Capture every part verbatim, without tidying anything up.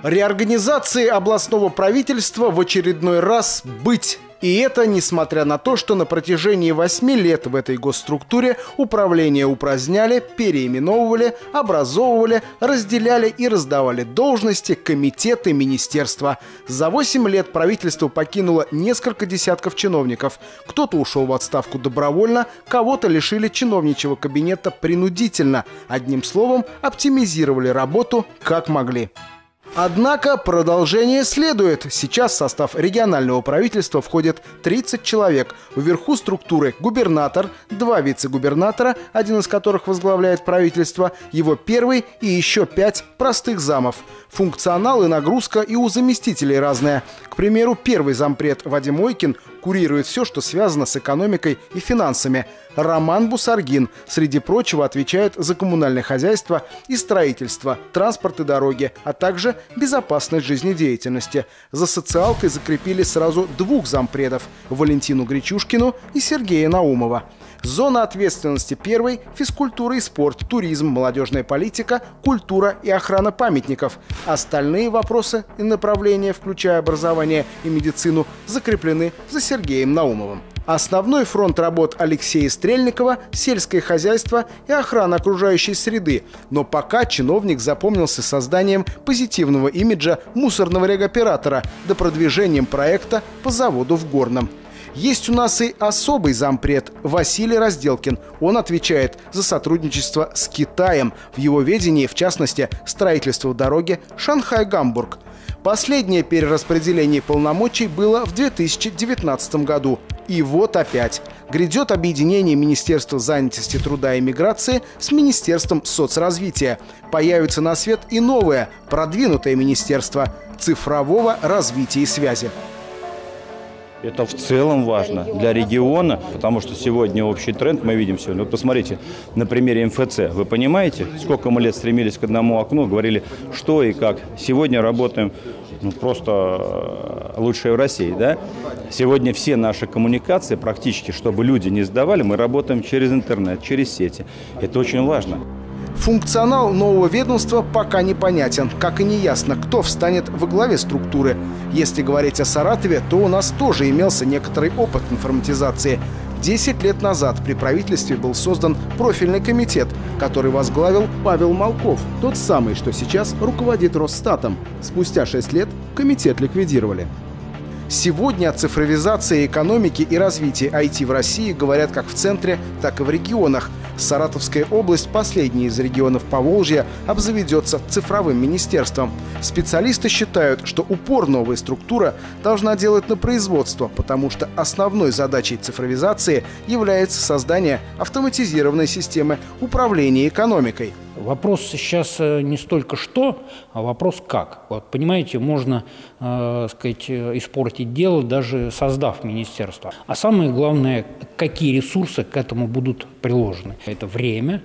Реорганизации областного правительства в очередной раз быть. И это несмотря на то, что на протяжении восьми лет в этой госструктуре управление упраздняли, переименовывали, образовывали, разделяли и раздавали должности, комитеты, министерства. За восемь лет правительство покинуло несколько десятков чиновников. Кто-то ушел в отставку добровольно, кого-то лишили чиновничьего кабинета принудительно. Одним словом, оптимизировали работу как могли. Однако продолжение следует. Сейчас в состав регионального правительства входит тридцать человек. Вверху структуры губернатор, два вице-губернатора, один из которых возглавляет правительство, его первый и еще пять простых замов. Функционал и нагрузка и у заместителей разная. К примеру, первый зампред Вадим Ойкин курирует все, что связано с экономикой и финансами. Роман Бусаргин, среди прочего, отвечает за коммунальное хозяйство и строительство, транспорт и дороги, а также безопасность жизнедеятельности. За социалкой закрепили сразу двух зампредов – Валентину Гречушкину и Сергея Наумова. Зона ответственности первой – физкультура и спорт, туризм, молодежная политика, культура и охрана памятников. Остальные вопросы и направления, включая образование и медицину, закреплены за Сергеем Наумовым. Основной фронт работ Алексея Стрельникова – сельское хозяйство и охрана окружающей среды. Но пока чиновник запомнился созданием позитивного имиджа мусорного регоператора до продвижением проекта по заводу в Горном. Есть у нас и особый зампред Василий Разделкин. Он отвечает за сотрудничество с Китаем. В его ведении, в частности, строительство дороги Шанхай-Гамбург. Последнее перераспределение полномочий было в две тысячи девятнадцатом году. И вот опять. Грядет объединение Министерства занятости, труда и миграции с Министерством соцразвития. Появится на свет и новое, продвинутое министерство цифрового развития и связи. Это в целом важно для региона, потому что сегодня общий тренд мы видим сегодня. Вот посмотрите на примере эм эф цэ. Вы понимаете, сколько мы лет стремились к одному окну, говорили, что и как. Сегодня работаем ну, просто лучшие в России. Да? Сегодня все наши коммуникации, практически, чтобы люди не сдавали, мы работаем через интернет, через сети. Это очень важно. Функционал нового ведомства пока непонятен, как и неясно, кто встанет во главе структуры. Если говорить о Саратове, то у нас тоже имелся некоторый опыт информатизации. Десять лет назад при правительстве был создан профильный комитет, который возглавил Павел Малков, тот самый, что сейчас руководит Росстатом. Спустя шесть лет комитет ликвидировали. Сегодня о цифровизации экономики и развитии ай ти в России говорят как в центре, так и в регионах. Саратовская область, последняя из регионов Поволжья, обзаведется цифровым министерством. Специалисты считают, что упор новая структура должна делать на производство, потому что основной задачей цифровизации является создание автоматизированной системы управления экономикой. Вопрос сейчас не столько что, а вопрос как. Вот, понимаете, можно э, сказать, испортить дело, даже создав министерство. А самое главное, какие ресурсы к этому будут приложены. Это время,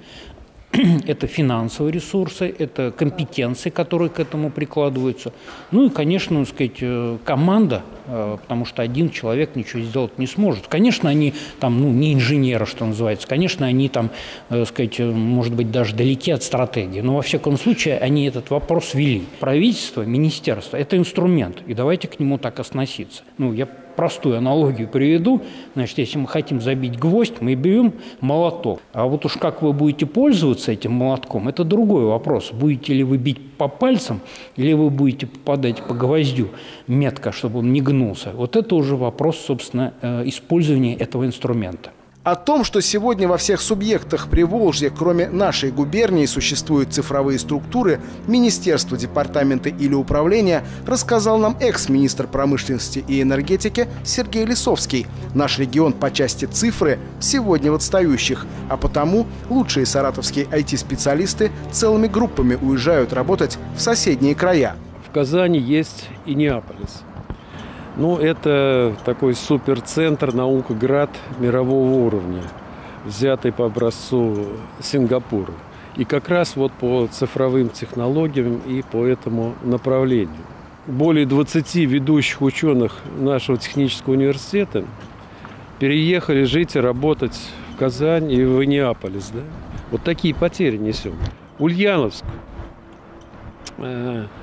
это финансовые ресурсы, это компетенции, которые к этому прикладываются. Ну и, конечно, сказать, команда, потому что один человек ничего сделать не сможет. Конечно, они там, ну, не инженеры, что называется. Конечно, они там, сказать, может быть, даже далеки от стратегии. Но, во всяком случае, они этот вопрос вели. Правительство, министерство – это инструмент, и давайте к нему так относиться. Ну, я простую аналогию приведу. Значит, если мы хотим забить гвоздь, мы берем молоток. А вот уж как вы будете пользоваться этим молотком, это другой вопрос. Будете ли вы бить по пальцам, или вы будете попадать по гвоздю метко, чтобы он не гнулся. Вот это уже вопрос, собственно, использования этого инструмента. О том, что сегодня во всех субъектах Приволжья, кроме нашей губернии, существуют цифровые структуры, министерства, департаменты или управления, рассказал нам экс-министр промышленности и энергетики Сергей Лисовский. Наш регион по части цифры сегодня в отстающих, а потому лучшие саратовские ай ти-специалисты целыми группами уезжают работать в соседние края. В Казани есть и Неаполис. Ну, это такой суперцентр, наукоград мирового уровня, взятый по образцу Сингапура. И как раз вот по цифровым технологиям и по этому направлению. Более двадцати ведущих ученых нашего технического университета переехали жить и работать в Казань и в Неаполис. Да? Вот такие потери несем. Ульяновск.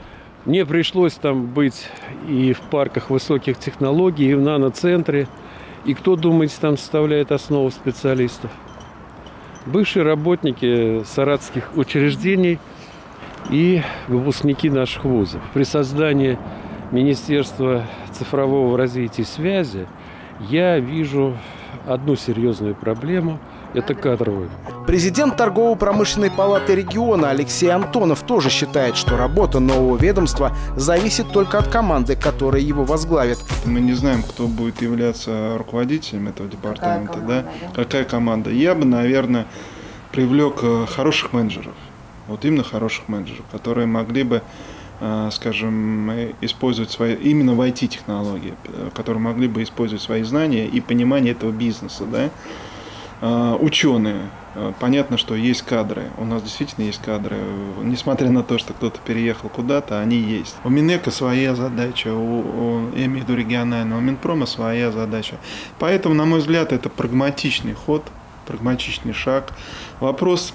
Мне пришлось там быть и в парках высоких технологий, и в наноцентре. И кто, думаете, там составляет основу специалистов? Бывшие работники саратовских учреждений и выпускники наших вузов. При создании Министерства цифрового развития и связи я вижу одну серьезную проблему – это кадровую. Президент торгово-промышленной палаты региона Алексей Антонов тоже считает, что работа нового ведомства зависит только от команды, которая его возглавит. Мы не знаем, кто будет являться руководителем этого департамента. Какая команда? Да? Какая команда? Я бы, наверное, привлек хороших менеджеров. Вот именно хороших менеджеров, которые могли бы, скажем, использовать свои, именно в ай ти-технологии, которые могли бы использовать свои знания и понимание этого бизнеса, да? Ученые. Понятно, что есть кадры. У нас действительно есть кадры. Несмотря на то, что кто-то переехал куда-то, они есть. У Минэка своя задача, у, у, я имею в виду регионального, у Минпрома своя задача. Поэтому, на мой взгляд, это прагматичный ход, прагматичный шаг. Вопрос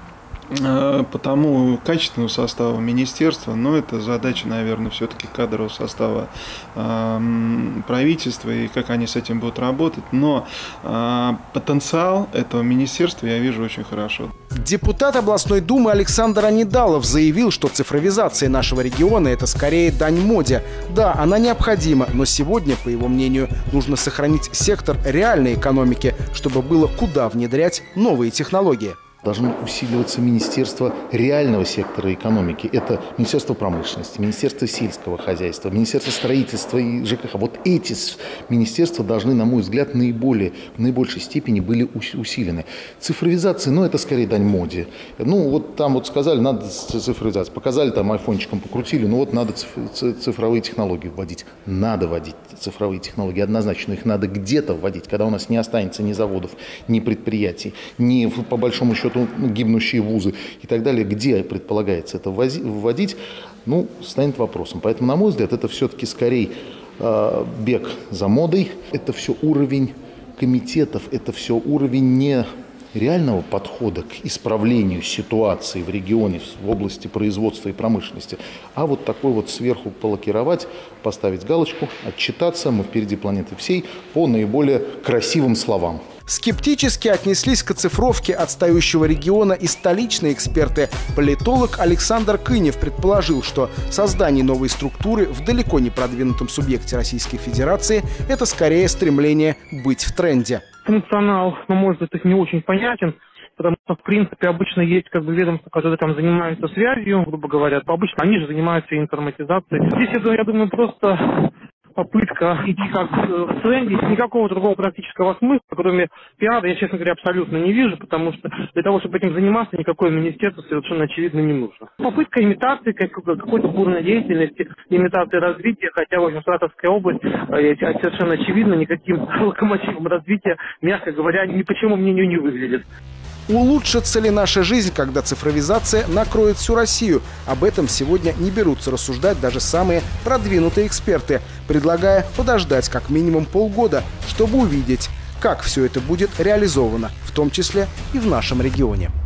по тому качественного состава министерства, но это задача, наверное, все-таки кадрового состава э, правительства и как они с этим будут работать. Но э, потенциал этого министерства я вижу очень хорошо. Депутат областной думы Александр Анидалов заявил, что цифровизация нашего региона – это скорее дань моде. Да, она необходима, но сегодня, по его мнению, нужно сохранить сектор реальной экономики, чтобы было куда внедрять новые технологии. Должно усиливаться Министерство реального сектора экономики. Это Министерство промышленности, Министерство сельского хозяйства, Министерство строительства и ЖКХ. Вот эти министерства должны, на мой взгляд, наиболее, в наибольшей степени были усилены. Цифровизация, ну, это скорее дань моде. Ну, вот там вот сказали, надо цифровизация. Показали, там айфончиком покрутили, ну, вот надо цифровые технологии вводить. Надо вводить цифровые технологии, однозначно. Их надо где-то вводить, когда у нас не останется ни заводов, ни предприятий, ни, по большому счету, гибнущие вузы и так далее, где предполагается это вводить, ну, станет вопросом. Поэтому, на мой взгляд, это все-таки скорее э, бег за модой, это все уровень комитетов, это все уровень не реального подхода к исправлению ситуации в регионе в области производства и промышленности, а вот такой вот сверху полакировать, поставить галочку, отчитаться, мы впереди планеты всей по наиболее красивым словам. Скептически отнеслись к оцифровке отстающего региона и столичные эксперты. Политолог Александр Кынев предположил, что создание новой структуры в далеко не продвинутом субъекте Российской Федерации – это скорее стремление быть в тренде. Функционал, на мой взгляд, не очень понятен, потому что, в принципе, обычно есть как бы ведомства, которые там занимаются связью, грубо говоря, то обычно они же занимаются информатизацией. Здесь, я думаю, просто попытка идти как в тренде, никакого другого практического смысла, кроме пиара, я, честно говоря, абсолютно не вижу, потому что для того, чтобы этим заниматься, никакое министерство совершенно очевидно не нужно. Попытка имитации какой-то бурной деятельности, имитации развития, хотя, в общем, Саратовская область совершенно очевидно никаким локомотивом развития, мягко говоря, ни по чьему мнению не выглядит. Улучшится ли наша жизнь, когда цифровизация накроет всю Россию? Об этом сегодня не берутся рассуждать даже самые продвинутые эксперты, предлагая подождать как минимум полгода, чтобы увидеть, как все это будет реализовано, в том числе и в нашем регионе.